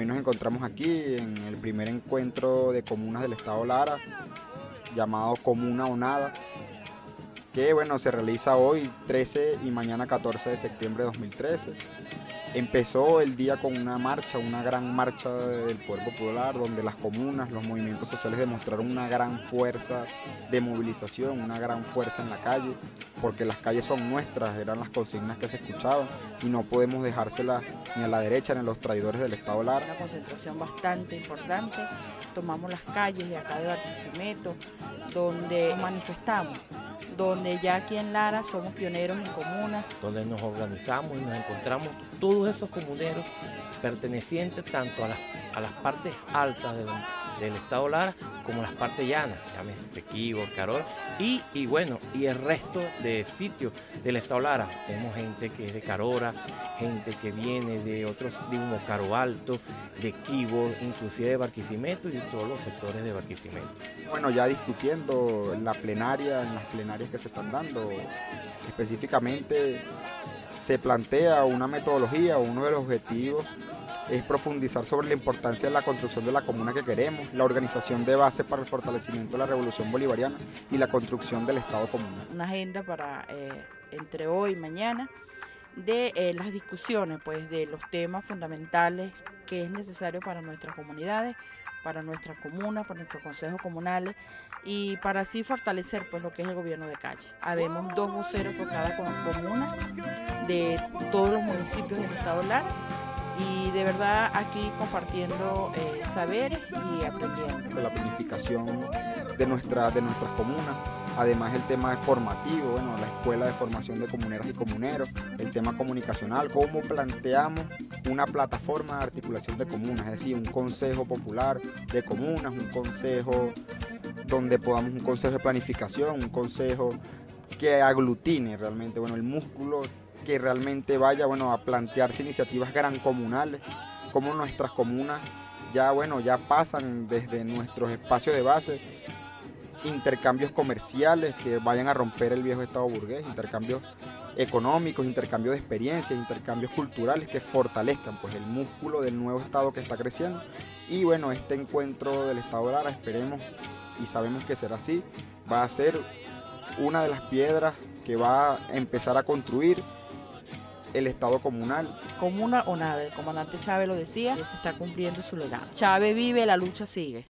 Hoy nos encontramos aquí en el primer encuentro de comunas del estado Lara, llamado Comuna o Nada, que bueno, se realiza hoy 13 y mañana 14 de septiembre de 2013. Empezó el día con una marcha, una gran marcha del Poder Popular, donde las comunas, los movimientos sociales demostraron una gran fuerza de movilización, una gran fuerza en la calle, porque las calles son nuestras, eran las consignas que se escuchaban y no podemos dejárselas ni a la derecha ni a los traidores del Estado Lara. Una concentración bastante importante, tomamos las calles de acá de Barquisimeto, donde manifestamos, donde ya aquí en Lara somos pioneros en comunas. Donde nos organizamos y nos encontramos todos esos comuneros pertenecientes tanto a las partes altas del estado Lara como las partes llanas, llámese Sequibo, Carol y el resto de sitios del estado Lara. Tenemos gente que es de Carora, gente que viene de otros, de Caro Alto, de Quibo, inclusive de Barquisimeto y de todos los sectores de Barquisimeto. Bueno, ya discutiendo en las plenarias que se están dando, específicamente se plantea una metodología o uno de los objetivos es profundizar sobre la importancia de la construcción de la comuna que queremos, la organización de bases para el fortalecimiento de la revolución bolivariana y la construcción del Estado comunal. Una agenda para entre hoy y mañana de las discusiones pues, de los temas fundamentales que es necesario para nuestras comunidades, para nuestras comunas, para nuestros consejos comunales y para así fortalecer pues, lo que es el gobierno de calle. Habemos 2 voceros por cada comuna de todos los municipios del estado Lara y de verdad aquí compartiendo saberes y aprendiendo. La planificación de nuestras comunas, además el tema formativo, bueno, la escuela de formación de comuneras y comuneros, el tema comunicacional, cómo planteamos una plataforma de articulación de comunas, es decir, un consejo popular de comunas, un consejo donde podamos, un consejo de planificación, un consejo que aglutine realmente, bueno, el músculo que realmente vaya, bueno, a plantearse iniciativas gran comunales, como nuestras comunas ya, bueno, ya pasan desde nuestros espacios de base, intercambios comerciales que vayan a romper el viejo estado burgués, intercambios económicos, intercambios de experiencias, intercambios culturales que fortalezcan pues el músculo del nuevo estado que está creciendo. Y bueno, este encuentro del estado Lara, esperemos y sabemos que será así, va a ser una de las piedras que va a empezar a construir el estado comunal. Comuna o nada, el comandante Chávez lo decía, se está cumpliendo su legado. Chávez vive, la lucha sigue.